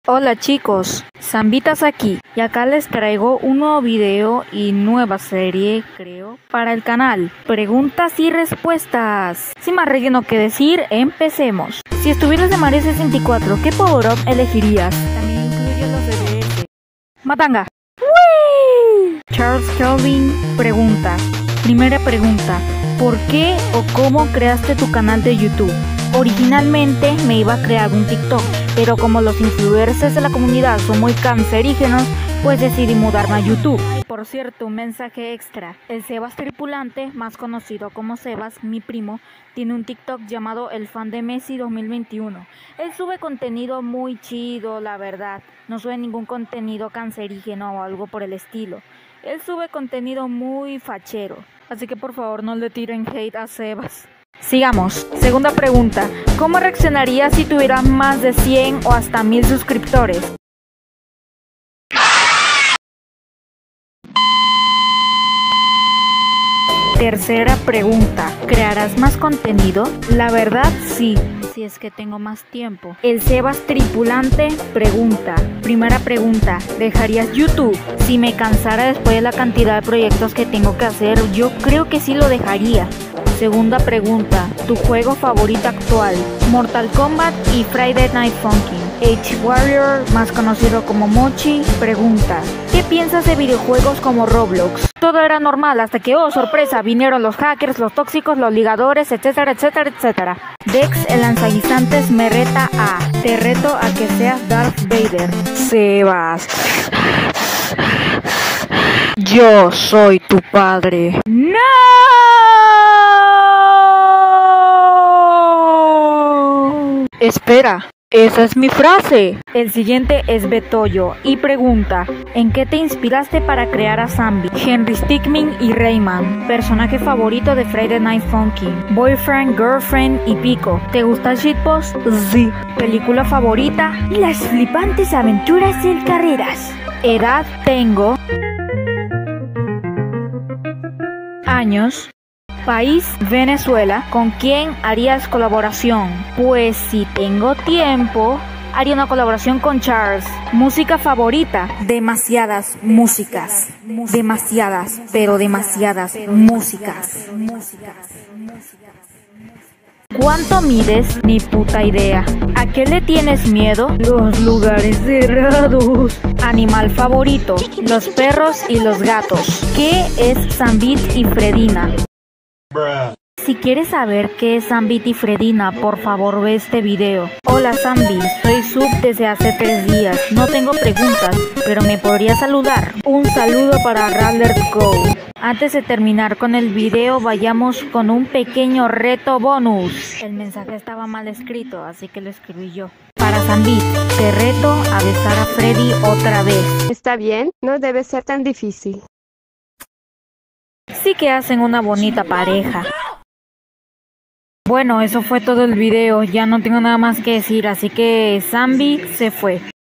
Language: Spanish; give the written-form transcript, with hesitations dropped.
Hola chicos, Zambitas aquí y acá les traigo un nuevo video y nueva serie, creo, para el canal. Preguntas y respuestas. Sin más relleno que decir, empecemos. Si estuvieras en Mario 64, ¿qué power-up elegirías? También incluye los de DS. Matanga. ¡Wii! Charles Kelvin pregunta. Primera pregunta, ¿por qué o cómo creaste tu canal de YouTube? Originalmente me iba a crear un TikTok, pero como los influencers de la comunidad son muy cancerígenos, pues decidí mudarme a YouTube. Por cierto, un mensaje extra. El Sebas tripulante, más conocido como Sebas, mi primo, tiene un TikTok llamado El Fan de Messi 2021. Él sube contenido muy chido, la verdad. No sube ningún contenido cancerígeno o algo por el estilo. Él sube contenido muy fachero. Así que por favor no le tiren hate a Sebas. Sigamos. Segunda pregunta. ¿Cómo reaccionarías si tuvieras más de 100 o hasta 1000 suscriptores? Tercera pregunta. ¿Crearás más contenido? La verdad, sí. Si es que tengo más tiempo. El Sebas tripulante pregunta. Primera pregunta. ¿Dejarías YouTube? Si me cansara después de la cantidad de proyectos que tengo que hacer, yo creo que sí lo dejaría. Segunda pregunta, ¿tu juego favorito actual? Mortal Kombat y Friday Night Funkin'. H-Warrior, más conocido como Mochi, pregunta, ¿qué piensas de videojuegos como Roblox? Todo era normal hasta que, oh sorpresa, vinieron los hackers, los tóxicos, los ligadores, etcétera, etcétera, etcétera. Dex, el lanzaguisantes, me reta a, te reto a que seas Darth Vader. Sebas. Yo soy tu padre. ¡No! Espera, esa es mi frase. El siguiente es Betoyo y pregunta, ¿en qué te inspiraste para crear a Zambi? Henry Stickmin y Rayman. Personaje favorito de Friday Night Funkin'. Boyfriend, girlfriend y Pico. ¿Te gusta Shitpost? Sí. Película favorita, Las flipantes aventuras del Carreras. Edad tengo. Años. País, Venezuela. ¿Con quién harías colaboración? Pues si tengo tiempo, haría una colaboración con Charles. Música favorita, demasiadas músicas. Demasiadas, pero demasiadas músicas. ¿Cuánto mides? Ni puta idea. ¿A qué le tienes miedo? Los lugares cerrados. Animal favorito, los perros y los gatos. ¿Qué es Zambit y Fredina? Si quieres saber qué es Zambit y Fredina, por favor ve este video. Hola Zambi, soy sub desde hace 3 días. No tengo preguntas, pero me podría saludar. Un saludo para Rattler Go. Antes de terminar con el video, vayamos con un pequeño reto bonus. El mensaje estaba mal escrito, así que lo escribí yo. Para Zambit, te reto a besar a Freddy otra vez. Está bien, no debe ser tan difícil. Sí que hacen una bonita pareja. Bueno, eso fue todo el video. Ya no tengo nada más que decir, así que Zambi se fue.